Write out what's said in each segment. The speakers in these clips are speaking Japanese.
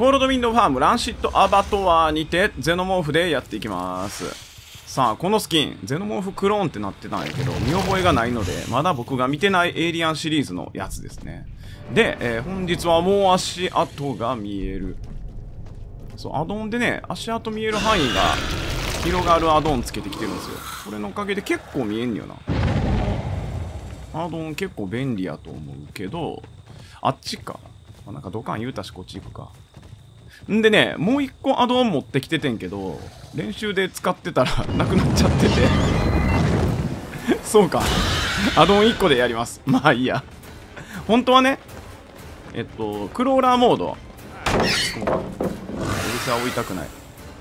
コールドウィンドファームランシットアバトワーにてゼノモーフでやっていきます。さあこのスキンゼノモーフクローンってなってたんやけど見覚えがないのでまだ僕が見てないエイリアンシリーズのやつですね。で、本日はもう足跡が見える。そうアドオンでね足跡見える範囲が広がるアドオンつけてきてるんですよ。これのおかげで結構見えんのよな。アドオン結構便利やと思うけどあっちかなんかドカン言うたしこっち行くか。んでねもう一個アドオン持ってきててんけど練習で使ってたらなくなっちゃっててそうかアドオン1個でやります。まあいいや。本当はねクローラーモードは置いたくない。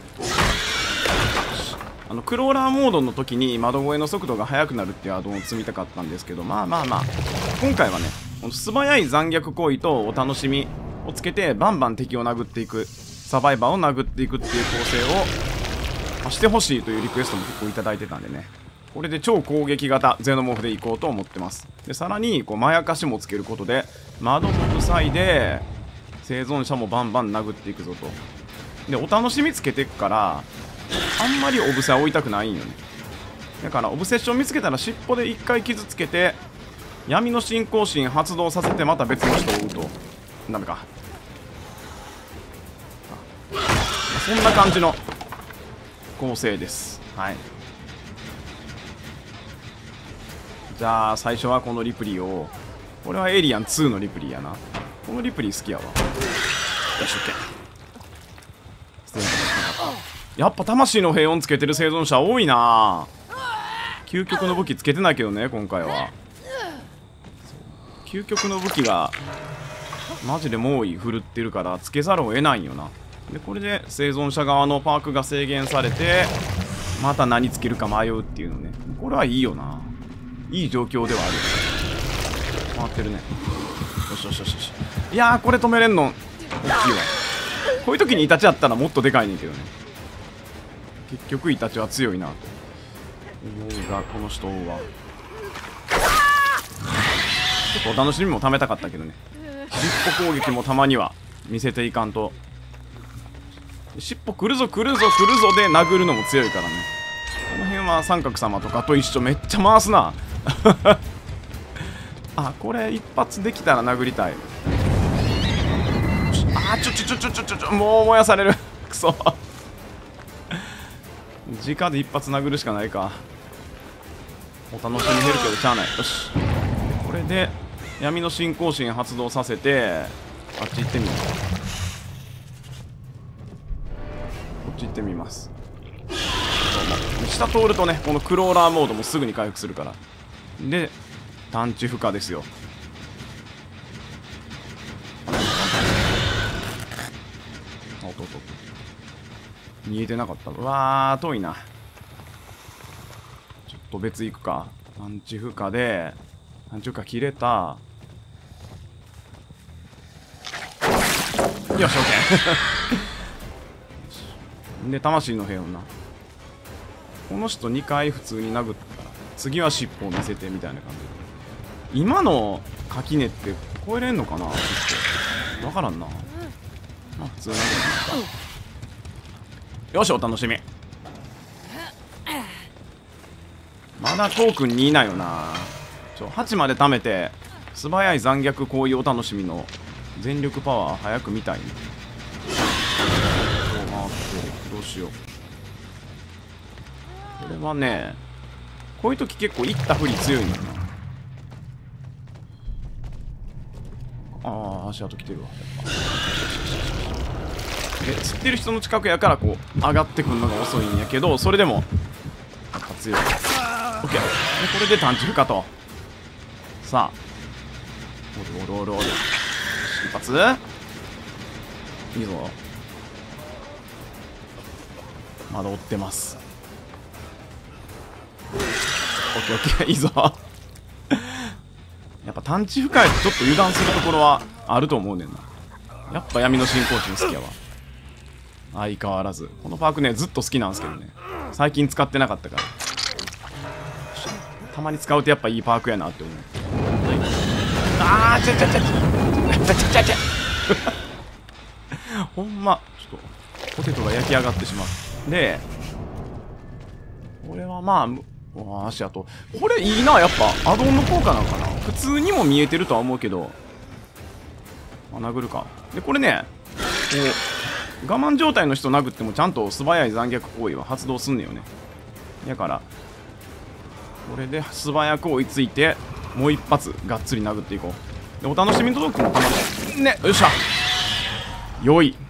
クローラーモードの時に窓越えの速度が速くなるっていうアドオンを積みたかったんですけどまあ今回はね素早い残虐行為とお楽しみをつけてバンバン敵を殴っていくサバイバーを殴っていくっていう構成をしてほしいというリクエストも結構いただいてたんでねこれで超攻撃型ゼノモーフでいこうと思ってます。でさらにこうまやかしもつけることで窓も塞いで生存者もバンバン殴っていくぞと。でお楽しみつけてくからあんまりオブセは置いたくないんよね。だからオブセッション見つけたら尻尾で1回傷つけて闇の信仰心発動させてまた別の人を追うとダメか。そんな感じの構成です。はい。じゃあ最初はこのリプリーをこれはエイリアン2のリプリーやな。このリプリー好きやわ。よし OK。やっぱ魂の平穏つけてる生存者多いな。究極の武器つけてないけどね今回は。究極の武器がマジで猛威振るってるからつけざるを得ないんよな。でこれで生存者側のパークが制限されてまた何つけるか迷うっていうのね。これはいいよな。いい状況ではあるよね。回ってるね。よしよしよしよし。いやーこれ止めれんの大きいわ。こういう時にイタチやったらもっとでかいねんけどね。結局イタチは強いなと思うがこの人はちょっとお楽しみもためたかったけどね。尻尾攻撃もたまには見せていかんと。尻尾来るぞ来るぞ来るぞで殴るのも強いからね。この辺は三角様とかと一緒。めっちゃ回すなあこれ一発できたら殴りたい。あちょもう燃やされるくそ直で一発殴るしかないか。お楽しみ減るけどしゃあない。よしこれで闇の信仰心発動させてあっち行ってみよう。こっち行ってみます。下通るとねこのクローラーモードもすぐに回復するからで探知負荷ですよ。見えてなかった。うわー遠いな。ちょっと別行くか。探知負荷で探知負荷切れた。よし OK で魂の平穏な。この人2回普通に殴ったら次は尻尾を見せてみたいな感じで今の垣根って超えれんのかな。分からんな。まあ普通殴るか。よしお楽しみ。まだトークン2いないよな。8まで貯めて素早い残虐行為お楽しみの全力パワー早く見たいね。どうしよう。これはねこういう時結構いったふり強いんだよな。ああ足跡来てるわ。で釣ってる人の近くやからこう上がってくるのが遅いんやけどそれでもやっぱ強い。 OK でこれで探知負荷と。さあおる一発いいぞ。まだ追ってます。 OKOK いいぞやっぱ探知負荷ちょっと油断するところはあると思うねんな。やっぱ闇の信仰心好きやわ相変わらず。このパークねずっと好きなんですけどね最近使ってなかったからたまに使うとやっぱいいパークやなって思う。あーちゃほんまちょっとポテトが焼き上がってしまう。でこれはまあ足跡これいいな。やっぱアドオンの効果なのかな。普通にも見えてるとは思うけど、殴るか。でこれね、こう我慢状態の人殴ってもちゃんと素早い残虐行為は発動すんねんよね。だからこれで素早く追いついてもう一発がっつり殴っていこう。でお楽しみのトークもたまにね。よっしゃよい。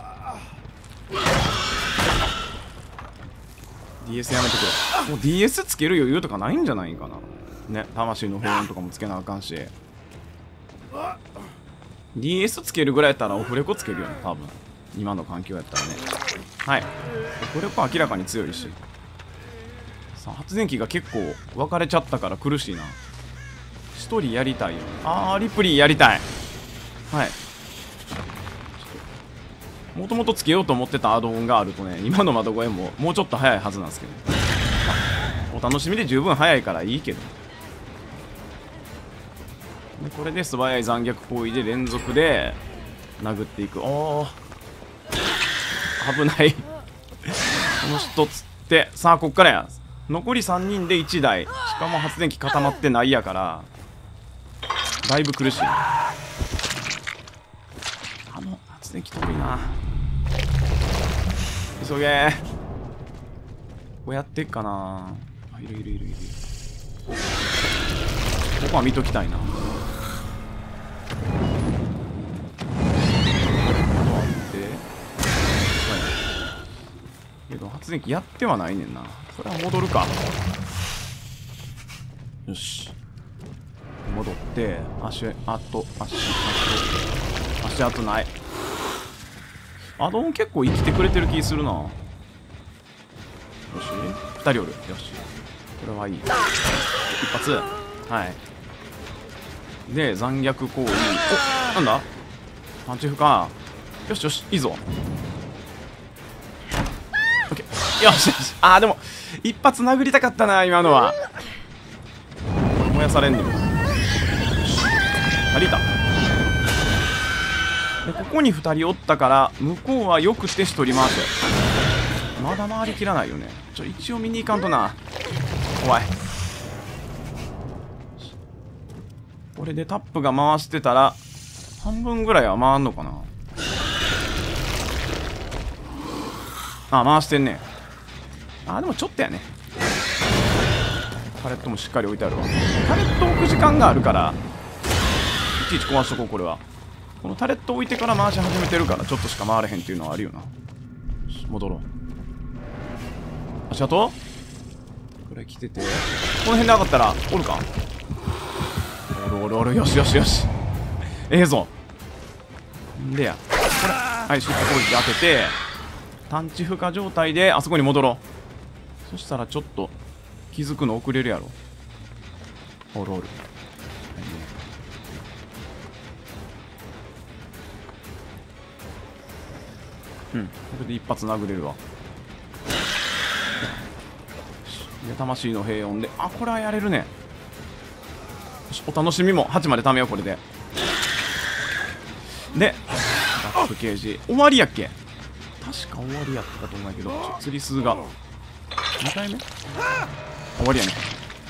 DS やめてくれ。もう DS つける余裕とかないんじゃないかなね。魂の平穏とかもつけなあかんし、 DS つけるぐらいやったらオフレコつけるよね多分。今の環境やったらね。はい、オフレコは明らかに強いし。さあ発電機が結構分かれちゃったから苦しいな。一人やりたいよね。リプリーやりたい。はい、もともとつけようと思ってたアドオンがあるとね、今の窓越えももうちょっと早いはずなんですけど、お楽しみで十分早いからいいけど。でこれで素早い残虐行為で連続で殴っていく。おー危ないこの人つって。さあこっからや。残り3人で1台、しかも発電機固まってないやからだいぶ苦しい。発電機遠いな。急げー。こうやってっかな。いるいるいるいる。ここは見ときたいな。けど発電機やってはないねんな。これは戻るか。よし戻って足跡ない。アドオン結構生きてくれてる気するな。よし2人おる。よしこれはいい。一発。はいで残虐行為。おなんだパンチフか。よしよしいいぞ。オッケーよしよし。でも一発殴りたかったな今のは。燃やされんねん。足りた。でここに2人おったから向こうはよくして1人回せ。まだ回りきらないよね。一応見に行かんとな。怖い。これでタップが回してたら半分ぐらいは回んのかな。回してんね。でもちょっとやね。パレットもしっかり置いてあるわ。パレット置く時間があるからいちいち壊しとこう。これはこのタレット置いてから回し始めてるからちょっとしか回れへんっていうのはあるよな。戻ろう。足跡これ来てて、この辺で上がったらおるか。おる。よしよしよしぞんでや。これはいシュッと攻撃当てて探知不可状態であそこに戻ろう。そしたらちょっと気づくの遅れるやろ。おる、はいね。これで一発殴れるわ。で魂の平穏でこれはやれるね。よしお楽しみも8まで貯めよう。これでバックケージ終わりやっけ。確か終わりやったと思うんやけど、釣り数が2回目終わりやね。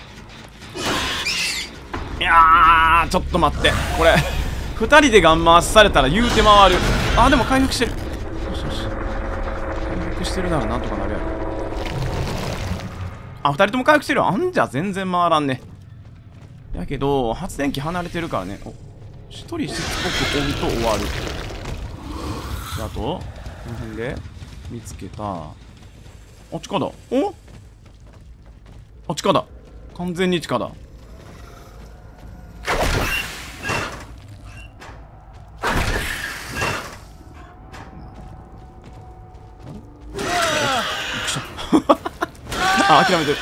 いやちょっと待って。これ2人でガン回しされたら言うて回る。でも回復してる。よしよし回復してるならなんとかなるやろ。2人とも回復してる。じゃ全然回らんね。やけど発電機離れてるからね。1人しつこく追うと終わる。あとこの辺で見つけた。地下だ。地下だ。完全に地下だ。諦めてる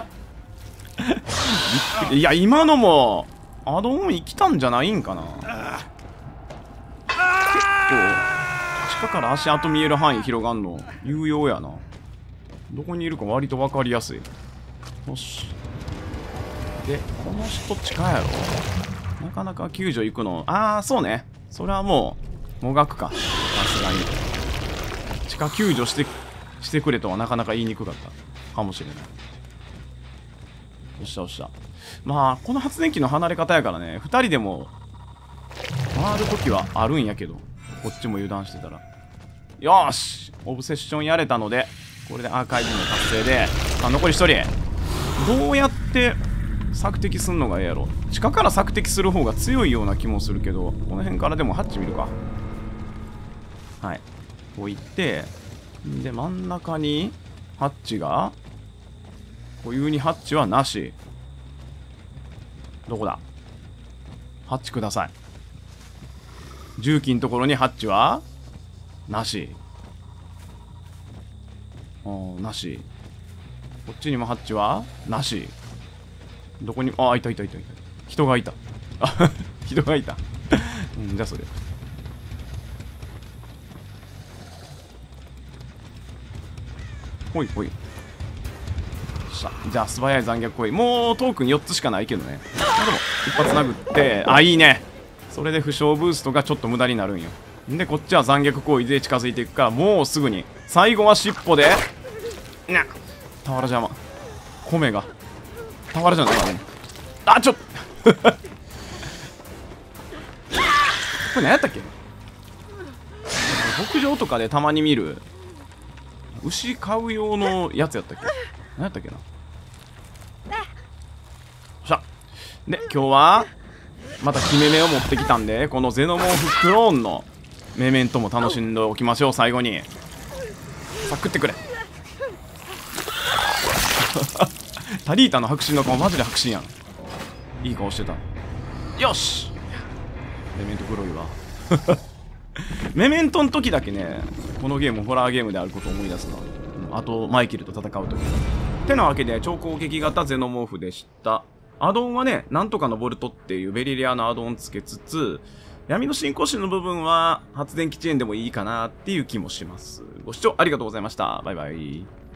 いや今のもアドオン生きたんじゃないんかな。結構地下から足跡見える範囲広がんの有用やな。どこにいるか割と分かりやすい。よしでこの人地下やろ。なかなか救助行くのそうね。それはもうもがくかさすがに。 下救助してくれとはなかなか言いにくかったかもしれない。よっしゃよっしゃ。まあこの発電機の離れ方やからね、2人でも回るときはあるんやけど、こっちも油断してたら。よーし、オブセッションやれたので、これでアーカイブの達成で、あ、残り1人。どうやって索敵すんのがええやろ。地下から索敵する方が強いような気もするけど、この辺からでもハッチ見るか。はい、こういって、で真ん中にハッチが、固有にハッチはなし。どこだ。ハッチください。重機のところにハッチはなし。なし。こっちにもハッチはなし。どこに、あ、いたいたいたいた。人がいた。あ、人がいた。じゃあそれ。ほいほい。じゃあ素早い残虐行為。もうトークン4つしかないけどね。あ、でも一発殴って、あ、いいね。それで負傷ブーストがちょっと無駄になるんよ。でこっちは残虐行為で近づいていくから、もうすぐに最後は尻尾でな、俵邪魔。米が俵じゃないわね。あ、ちょっこれ何やったっけ。牧場とかでたまに見る牛飼う用のやつやったっけ。何やったっけな。しゃで今日はまた決め目を持ってきたんで、このゼノモーフクローンのメメントも楽しんでおきましょう。最後にさあ食ってくれ。タリータの迫真の顔マジで迫真やん。いい顔してた。よし、メメント黒いわ。メメントの時だけね、このゲームホラーゲームであることを思い出すな。あとマイケルと戦う時。てなわけで超攻撃型ゼノモーフでした。アドオンはね、なんとかのボルトっていうベリレアのアドオンつけつつ、闇の信仰心の部分は発電基地園でもいいかなっていう気もします。ご視聴ありがとうございました。バイバイ。